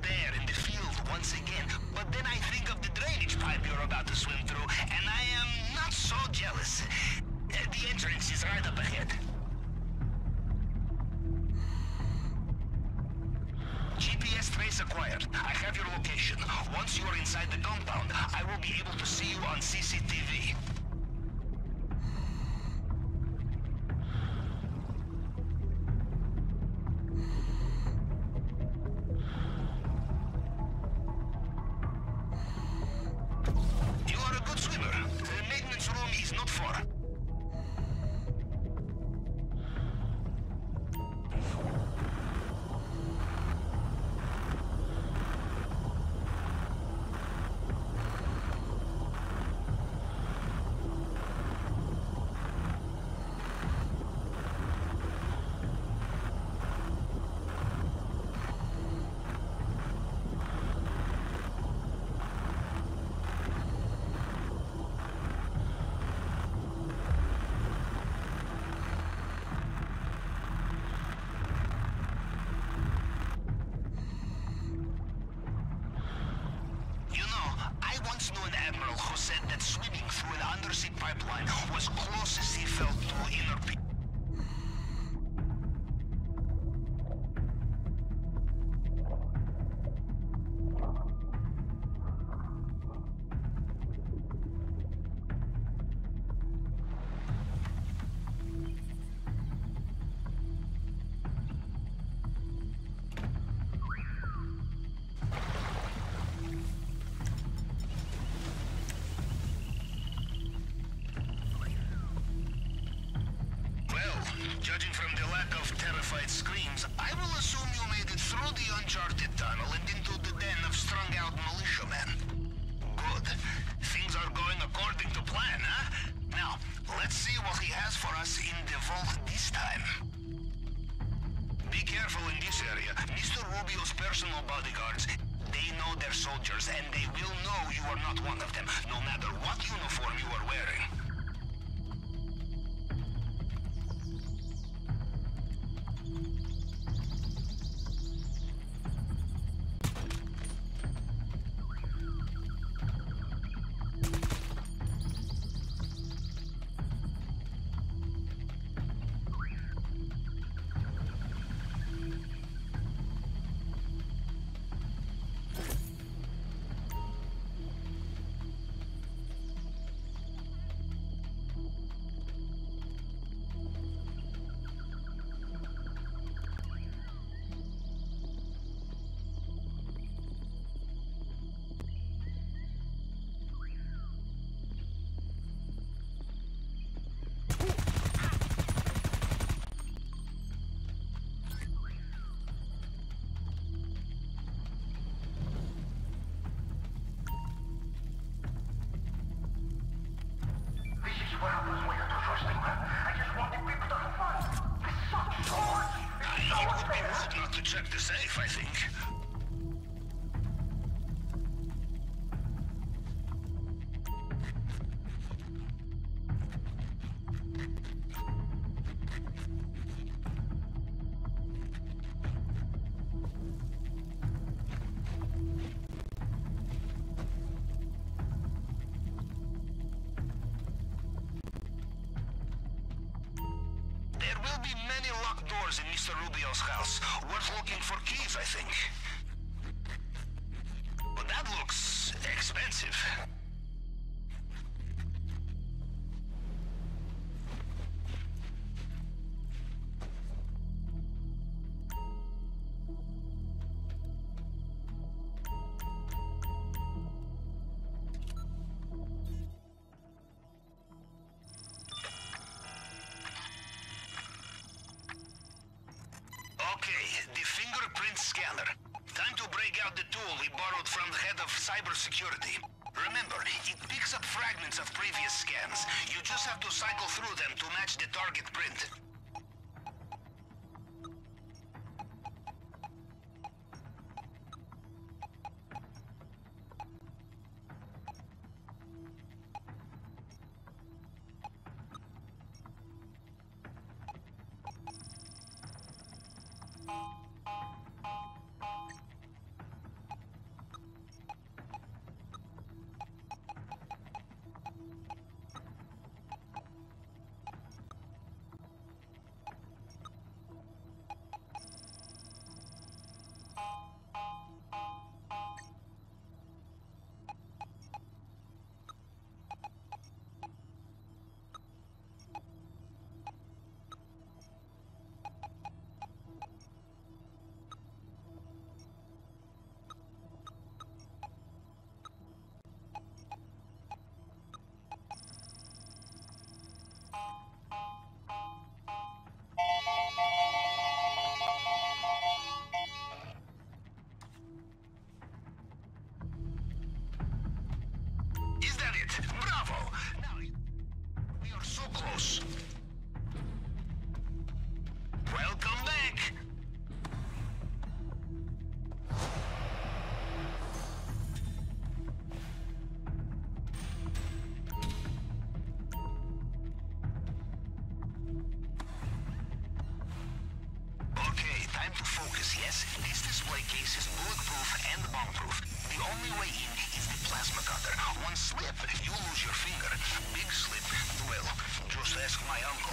there in the field once again, but then I think of the drainage pipe you're about to swim through, and I am not so jealous. The entrance is right up ahead. GPS trace acquired. I have your location. Once you are inside the compound, I will be able to see you on CCTV. You are a good swimmer. The maintenance room is not far. Who said that swimming through an undersea pipeline was closest he felt to inner peace. Judging from the lack of terrified screams, I will assume you made it through the uncharted tunnel and into the den of strung-out militiamen. Good. Things are going according to plan, huh? Now, let's see what he has for us in the vault this time. Be careful in this area. Mr. Rubio's personal bodyguards, they know their soldiers, and they will know you are not one of them, no matter what uniform you are wearing. Check the safe, I think. In Mr. Rubio's house. Worth looking for keys, I think. But that looks expensive. The fingerprint scanner. Time to break out the tool we borrowed from the head of cybersecurity. Remember, it picks up fragments of previous scans. You just have to cycle through them to match the target print. Santos. Welcome back. Okay, time to focus, yes? This display case is bulletproof and bomb-proof. The only way in is the plasma cutter. One slip, you lose your finger. Big slip, well, just ask my uncle.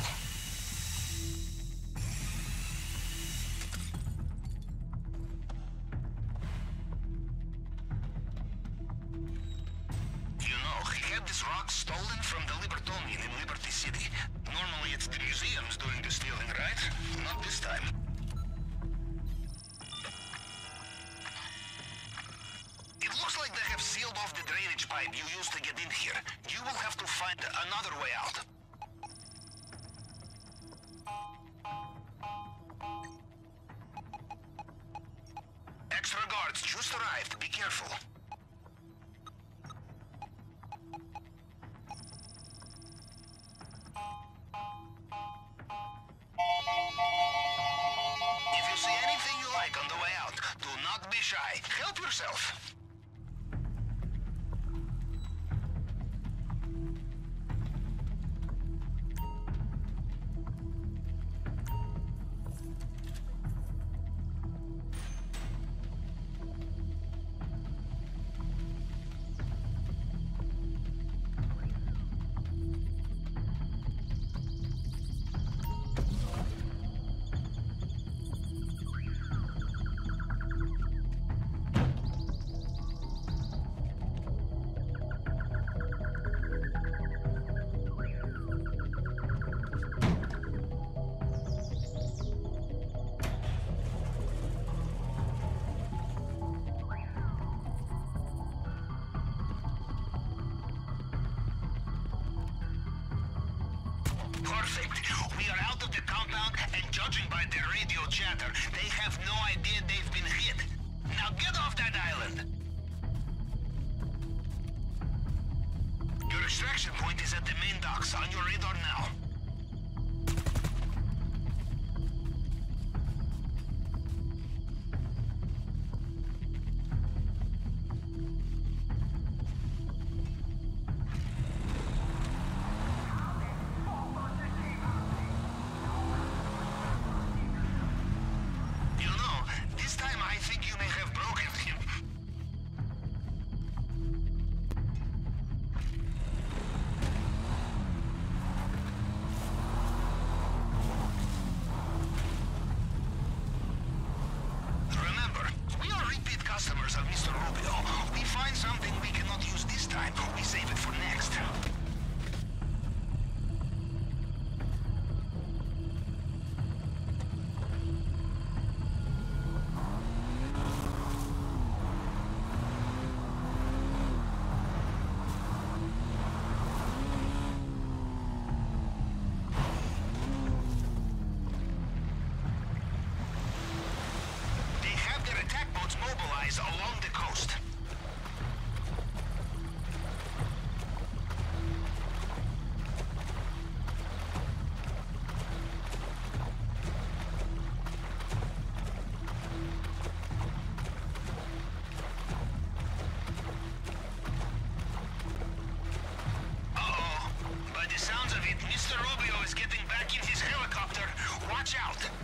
You know, he had this rock stolen from the Libertonian in Liberty City. Normally it's the museums doing the stealing, right? Not this time. It looks like they have sealed off the drainage pipe you used to get in here. You will have to find another way out. Extra guards just arrived. Be careful. If you see anything you like on the way out, do not be shy. Help yourself. Perfect. We are out of the compound, and judging by their radio chatter, they have no idea they've been hit. Now get off that island! Your extraction point is at the main docks, on your radar now. Customers of Mr. Rubio. We find something we cannot use this time. We save it for next. Mobilize along the coast. Uh-oh. By the sounds of it, Mr. Rubio is getting back in his helicopter. Watch out!